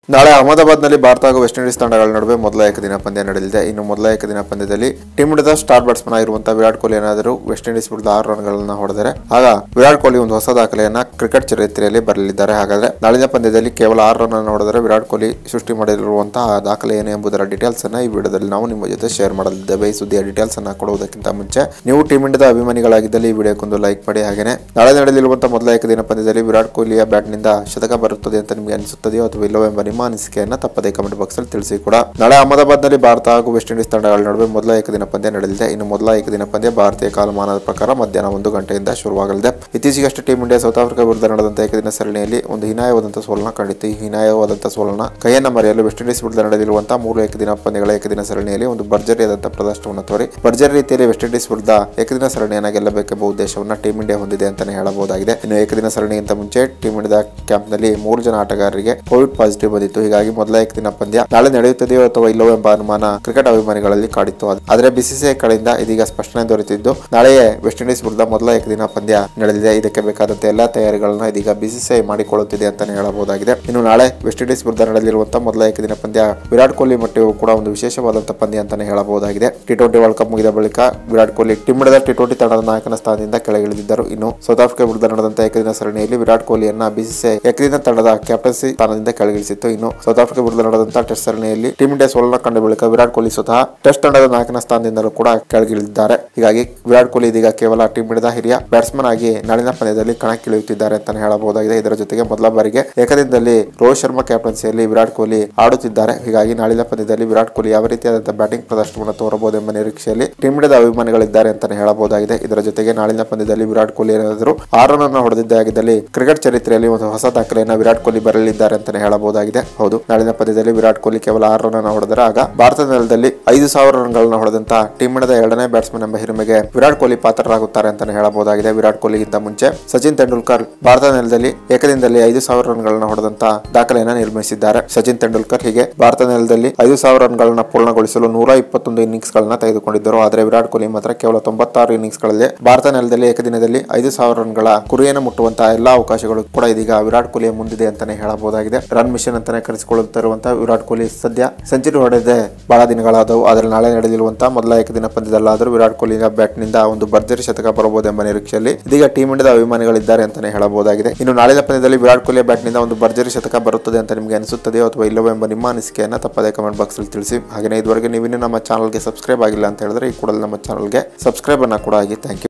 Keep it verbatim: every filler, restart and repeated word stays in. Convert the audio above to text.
ನಾಳೆ ಅಹಮದಾಬಾದ್ನಲ್ಲಿ ಭಾರತ ಹಾಗೂ ವೆಸ್ಟ್ ಇಂಡೀಸ್ ತಂಡಗಳ ನಡುವೆ ಮೊದಲ ಏಕದಿನ ಪಂದ್ಯ ನಡೆಯಲಿದೆ. ಇನ್ನು ಮೊದಲ ಏಕದಿನ ಪಂದ್ಯದಲ್ಲಿ ಟೀಮ್ ಇಂಡಿಯಾದ ಸ್ಟಾರ್ ಬ್ಯಾಟ್ಸ್ಮನ್ ಆಗಿರುವಂತಹ ವಿರಾಟ್ ಕೊಹ್ಲಿ ಏನಾದರೂ ವೆಸ್ಟ್ ಇಂಡೀಸ್ ವಿರುದ್ಧ ಆರು ರನ್ಗಳನ್ನು ಹೊಡೆದರೆ ಆಗ ವಿರಾಟ್ ಕೊಹ್ಲಿ ಒಂದು ಹೊಸ ದಾಖಲೆಯನ್ನ ಕ್ರಿಕೆಟ್ ಚರಿತ್ರೆಯಲ್ಲಿ ಬರಲಿದ್ದಾರೆ. ಹಾಗಾದ್ರೆ ನಾಳಿನ ಪಂದ್ಯದಲ್ಲಿ ಕೇವಲ ಆರು ರನ್ ಅನ್ನು ಹೊಡೆದರೆ ವಿರಾಟ್ ಕೊಹ್ಲಿ ಸೃಷ್ಟಿ ಮಾಡಿರುವಂತಹ ದಾಖಲೆ ಏನು ಎಂಬುದರ ಡೀಟೇಲ್ಸ್ ಅನ್ನ ಈ ವಿಡಿಯೋದಲ್ಲಿ ನಾವು ನಿಮ್ಮ ಜೊತೆ ಶೇರ್ ಮಾಡಲಿದ್ದೇವೆ. ಈ ಸುದ್ದಿಯ ಡೀಟೇಲ್ಸ್ ಅನ್ನ ಕೊಡುವುದಕ್ಕಿಂತ ಮುಂಚೆ ನೀವು ಟೀಮ್ ಇಂಡಿಯಾದ ಅಭಿಮಾನಿಗಳಾಗಿದ್ದಲ್ಲಿ ಈ ವಿಡಿಯೋಕ್ಕೊಂದು ಲೈಕ್ ಮಾಡಿ. ಹಾಗೆಯೇ ನಾಳೆ ನಡೆಯಲಿರುವಂತಹ ಮೊದಲ ಏಕದಿನ ಪಂದ್ಯದಲ್ಲಿ ವಿರಾಟ್ ಕೊಹ್ಲಿಯ ಬ್ಯಾಟ್ ನಿಂದ ಶತಕ ಬರುತ್ತದೆ ಅಂತ ನಿಮಗೆ ಅನಿಸುತ್ತದೆಯೋ ಅಥವಾ ಇಲ್ಲವೋ ಎಂಬ ನಿಮ್ಮ ಅನಿಸಿಕೆಯನ್ನು ತಪ್ಪದೇ ಕಮೆಂಟ್ ಬಾಕ್ಸ್ ಅಲ್ಲಿ ತಿಳಿಸಿ ಕೂಡ. ನಾಳೆ ಅಹಮದಾಬಾದ್ ನಲ್ಲಿ ಭಾರತ ಹಾಗೂ ವೆಸ್ಟ್ ಇಂಡೀಸ್ ತಂಡಗಳ ನಡುವೆ ಮೊದಲ ಏಕದಿನ ಪಂದ್ಯ ನಡೆಯಲಿದೆ. ಇನ್ನು ಮೊದಲ ಏಕದಿನ ಪಂದ್ಯ ಭಾರತೀಯ ಕಾಲಮಾನದ ಪ್ರಕಾರ ಮಧ್ಯಾಹ್ನ ಒಂದು ಗಂಟೆಯಿಂದ ಶುರುವಾಗಲಿದೆ. ಇತ್ತೀಚೆಗಷ್ಟೇ ಟೀಮ್ ಇಂಡಿಯಾ ಸೌತ್ ಆಫ್ರಿಕಾ ವಿರುದ್ಧ ನಡೆದಂತಹ ಏಕದಿನ ಸರಣಿಯಲ್ಲಿ ಒಂದು ಹೀನಾಯವಾದಂತಹ ಸೋಲನ್ನ ಕಂಡಿತ್ತು. ಈ ಹೀನಾಯವಾದಂತಹ ಸೋಲನ್ನ ಕೈಯನ್ನ ಮರೆಯಲು ವೆಸ್ಟ್ ಇಂಡೀಸ್ ವಿರುದ್ಧ ನಡೆದಿರುವಂತಹ ಮೂರು ಏಕದಿನ ಪಂದ್ಯಗಳ ಏಕದಿನ ಸರಣಿಯಲ್ಲಿ ಒಂದು ಭರ್ಜರಿಯಾದಂತಹ ಪ್ರದರ್ಶನವನ್ನು ತೋರಿ ಭರ್ಜರಿ ರೀತಿಯಲ್ಲಿ ವೆಸ್ಟ್ ಇಂಡೀಸ್ ವಿರುದ್ಧ ಏಕದಿನ ಸರಣಿಯನ್ನ ಗೆಲ್ಲಬೇಕೆಂಬ ಉದ್ದೇಶವನ್ನ ಟೀಮ್ ಇಂಡಿಯಾ ಹೊಂದಿದೆ ಅಂತಾನೆ ಹೇಳಬಹುದಾಗಿದೆ. ಇನ್ನು ಏಕದಿನ ಸರಣಿಗಿಂತ ಮುಂಚೆ ಟೀಮ್ ಇಂಡಿಯಾ ಕ್ಯಾಂಪ್ ನಲ್ಲಿ ಮೂರು ಜನ ಆಟಗಾರರಿಗೆ ಕೋವಿಡ್ ಪಾಸಿಟಿವ್ ಬಂದಿತ್ತು. ಹೀಗಾಗಿ ಮೊದಲ ಏಕದಿನ ಪಂದ್ಯ ನಾಳೆ ನಡೆಯುತ್ತದೆಯೋ ಅಥವಾ ಇಲ್ಲವೋ ಎಂಬ ಅನುಮಾನ ಕ್ರಿಕೆಟ್ ಅಭಿಮಾನಿಗಳಲ್ಲಿ ಕಾಡಿತ್ತು. ಆದರೆ ಬಿಸಿಸಿಐ ಕಡೆಯಿಂದ ಇದೀಗ ಸ್ಪಷ್ಟನೆ ದೊರೆತಿದ್ದು ನಾಳೆಯೇ ವೆಸ್ಟ್ ಇಂಡೀಸ್ ವಿರುದ್ಧ ಮೊದಲ ಏಕದಿನ ಪಂದ್ಯ ನಡೆದಿದೆ. ಇದಕ್ಕೆ ಬೇಕಾದಂತಹ ಎಲ್ಲಾ ತಯಾರಿಗಳನ್ನ ಇದೀಗ ಬಿಸಿಸಿಐ ಮಾಡಿಕೊಳ್ಳುತ್ತಿದೆ ಅಂತಾನೆ ಹೇಳಬಹುದಾಗಿದೆ. ಇನ್ನು ನಾಳೆ ವೆಸ್ಟ್ ಇಂಡೀಸ್ ವಿರುದ್ಧ ನಡೆಯಲಿರುವಂತಹ ಮೊದಲ ಏಕದಿನ ಪಂದ್ಯ ವಿರಾಟ್ ಕೊಹ್ಲಿ ಮಟ್ಟಿಗೂ ಕೂಡ ಒಂದು ವಿಶೇಷವಾದಂತಹ ಪಂದ್ಯ ಅಂತಾನೆ ಹೇಳಬಹುದಾಗಿದೆ. ಟಿ ಟ್ವೆಂಟಿ ವರ್ಲ್ಡ್ ಕಪ್ ಮುಗಿದ ಬಳಿಕ ವಿರಾಟ್ ಕೊಹ್ಲಿ ಟೀಮ್ ಇಂಡಿಯಾದ ಟಿ ಟ್ವೆಂಟಿ ತಂಡದ ನಾಯಕನ ಸ್ಥಾನದಿಂದ ಕೆಳಗಿಳಿದಿದ್ದರು. ಇನ್ನು ಸೌತ್ ಆಫ್ರಿಕಾ ವಿರುದ್ಧ ನಡೆದಂತಹ ಏಕದಿನ ಸರಣಿಯಲ್ಲಿ ವಿರಾಟ್ ಕೊಹ್ಲಿಯನ್ನ ಬಿಸಿಸಿಐ ಏಕದಿನ ತಂಡದ ಕ್ಯಾಪ್ಟನ್ಸಿ ಸ್ಥಾನದಿಂದ ಕೆಳಗಿಳಿಸಿತ್ತು. ಇನ್ನು ಸೌತ್ ಆಫ್ರಿಕಾ ವಿರುದ್ಧ ನಡೆದಂತಹ ಟೆಸ್ಟ್ ಸರಣಿಯಲ್ಲಿ ಟೀಮ್ ಇಂಡಿಯಾ ಸೋಲನ್ನ ಕಂಡ ಬಳಿಕ ವಿರಾಟ್ ಕೊಹ್ಲಿ ಸ್ವತಃ ಟೆಸ್ಟ್ ತಂಡದ ನಾಯಕನ ಸ್ಥಾನದಿಂದಲೂ ಕೂಡ ಕೆಳಗಿಳಿದಿದ್ದಾರೆ. ಹೀಗಾಗಿ ವಿರಾಟ್ ಕೊಹ್ಲಿ ಇದೀಗ ಕೇವಲ ಟೀಮ್ ಇಂಡಿಯಾದ ಹಿರಿಯ ಬ್ಯಾಟ್ಸ್ಮನ್ ಆಗಿ ನಾಳಿನ ಪಂದ್ಯದಲ್ಲಿ ಕಣಕ್ಕಿಳಿಯುತ್ತಿದ್ದಾರೆ ಅಂತಾನೆ ಹೇಳಬಹುದಾಗಿದೆ. ಇದರ ಜೊತೆಗೆ ಮೊದಲ ಬಾರಿಗೆ ಏಕದಿನದಲ್ಲಿ ರೋಹಿತ್ ಶರ್ಮಾ ಕ್ಯಾಪ್ಟನ್ಸಿಯಲ್ಲಿ ವಿರಾಟ್ ಕೊಹ್ಲಿ ಆಡುತ್ತಿದ್ದಾರೆ. ಹೀಗಾಗಿ ನಾಳಿನ ಪಂದ್ಯದಲ್ಲಿ ವಿರಾಟ್ ಕೊಹ್ಲಿ ಯಾವ ರೀತಿಯಾದಂತಹ ಬ್ಯಾಟಿಂಗ್ ಪ್ರದರ್ಶನವನ್ನು ತೋರಬಹುದು ಎಂಬ ನಿರೀಕ್ಷೆಯಲ್ಲಿ ಟೀಮ್ ಇಂಡಿಯಾದ ಅಭಿಮಾನಿಗಳಿದ್ದಾರೆ ಅಂತಾನೆ ಹೇಳಬಹುದಾಗಿದೆ. ಇದರ ಜೊತೆಗೆ ನಾಳಿನ ಪಂದ್ಯದಲ್ಲಿ ವಿರಾಟ್ ಕೊಹ್ಲಿ ಏನಾದರೂ ಆರು ರನ್ ಅನ್ನು ಹೊಡೆದಿದ್ದೇ ಆಗಿದ್ದಲ್ಲಿ ಕ್ರಿಕೆಟ್ ಚರಿತ್ರೆಯಲ್ಲಿ ಒಂದು ಹೊಸ ದಾಖಲೆಯನ್ನ ವಿರಾಟ್ ಕೊಹ್ಲಿ ಬರಲಿದ್ದಾರೆ ಅಂತಾನೆ ಹೇಳಬಹುದಾಗಿದೆ. ಹೌದು, ನಾಳಿನ ಪಂದ್ಯದಲ್ಲಿ ವಿರಾಟ್ ಕೊಹ್ಲಿ ಕೇವಲ ಆರು ರನ್ ಅನ್ನು ಹೊಡೆದರೆ ಆಗ ಭಾರತದ ನೆಲದಲ್ಲಿ ಐದು ಸಾವಿರ ರನ್ಗಳನ್ನು ಹೊಡೆದಂತಹ ಟೀಮ್ ಇಂಡಿಯಾದ ಎರಡನೇ ಬ್ಯಾಟ್ಸ್ಮನ್ ಎಂಬ ಹಿರಿಮೆಗೆ ವಿರಾಟ್ ಕೊಹ್ಲಿ ಪಾತ್ರರಾಗುತ್ತಾರೆ ಅಂತಾನೆ ಹೇಳಬಹುದಾಗಿದೆ. ವಿರಾಟ್ ಕೊಹ್ಲಿಗಿಂತ ಮುಂಚೆ ಸಚಿನ್ ತೆಂಡೂಲ್ಕರ್ ಭಾರತದ ನೆಲದಲ್ಲಿ ಏಕದಿನದಲ್ಲಿ ಐದು ಸಾವಿರ ರನ್ಗಳನ್ನು ಹೊಡೆದಂತಹ ದಾಖಲೆಯನ್ನ ನಿರ್ಮಿಸಿದ್ದಾರೆ. ಸಚಿನ್ ತೆಂಡೂಲ್ಕರ್ ಹೀಗೆ ಭಾರತದ ನೆಲದಲ್ಲಿ ಐದು ಸಾವಿರ ರನ್ಗಳನ್ನ ಪೂರ್ಣಗೊಳಿಸಲು ನೂರ ಇಪ್ಪತ್ತೊಂದು ಇನ್ನಿಂಗ್ಸ್ ಗಳನ್ನ ತೆಗೆದುಕೊಂಡಿದ್ದರು. ಆದರೆ ವಿರಾಟ್ ಕೊಹ್ಲಿ ಮಾತ್ರ ಕೇವಲ ತೊಂಬತ್ತಾರು ಇನ್ನಿಂಗ್ಸ್ ಗಳಲ್ಲಿ ಭಾರತ ನೆಲದಲ್ಲಿ ಏಕದಿನದಲ್ಲಿ ಐದು ಸಾವಿರ ರನ್ಗಳ ಗುರಿಯನ್ನು ಮುಟ್ಟುವಂತಹ ಎಲ್ಲಾ ಅವಕಾಶಗಳು ಕೂಡ ಇದೀಗ ವಿರಾಟ್ ಕೊಹ್ಲಿಯ ಮುಂದಿದೆ ಅಂತಾನೆ ಹೇಳಬಹುದಾಗಿದೆ. ರನ್ ಮಿಷನ್ ಅಂತಾನೆ ಕರೆಸಿಕೊಳ್ಳುತ್ತಿರುವಂತಹ ವಿರಾಟ್ ಕೊಹ್ಲಿ ಸದ್ಯ ಸೆಂಚುರಿ ಹೊಡೆದೇ ಬಹಳ ದಿನಗಳಾದವು. ಆದರೆ ನಾಳೆ ನಡೆಯಲಿರುವಂತಹ ಮೊದಲ ಏಕದಿನ ಪಂದ್ಯದಲ್ಲಾದರೂ ವಿರಾಟ್ ಕೊಹ್ಲಿ ಬ್ಯಾಟ್ ನಿಂದ ಒಂದು ಭರ್ಜರಿ ಶತಕ ಬರಬಹುದು ಎಂಬ ನಿರೀಕ್ಷೆಯಲ್ಲಿ ಇದೀಗ ಟೀಮ್ ಇಂಡಿಯಾದ ಅಭಿಮಾನಿಗಳಿದ್ದಾರೆ ಅಂತಾನೆ ಹೇಳಬಹುದಾಗಿದೆ. ಇನ್ನು ನಾಳಿನ ಪಂದ್ಯದಲ್ಲಿ ವಿರಾಟ್ ಕೊಹ್ಲಿ ಬ್ಯಾಟ್ ನಿಂದ ಒಂದು ಭರ್ಜರಿ ಶತಕ ಬರುತ್ತದೆ ಅಂತ ನಿಮಗೆ ಅನಿಸುತ್ತದೆಯೋ ಅಥವಾ ಇಲ್ಲವೋ ಎಂಬ ನಿಮ್ಮ ಅನಿಸಿಕೆಯನ್ನು ತಪ್ಪದೇ ಕಮೆಂಟ್ ಬಾಕ್ಸ್ ಅಲ್ಲಿ ತಿಳಿಸಿ. ಹಾಗೆ ಇದುವರೆಗೆ ನೀವಿನ್ನೂ ನಮ್ಮ ಚಾನಲ್ಗೆ ಸಬ್ಸ್ಕ್ರೈಬ್ ಆಗಿಲ್ಲ ಅಂತ ಹೇಳಿದ್ರೆ ಈ ಕೂಡಲೇ ನಮ್ಮ ಚಾನಲ್ಗೆ ಸಬ್ಸ್ಕ್ರೈಬ್ ಅನ್ನ ಕೂಡ ಆಗಿ. Thank you.